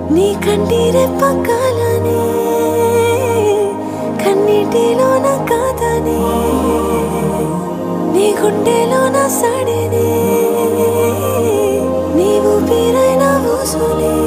నీ కంటిరే పక్కలనే కన్నీటిలోన కాదనే నీ గుండెలోన సడినే నీవు పేరైన ఊసులే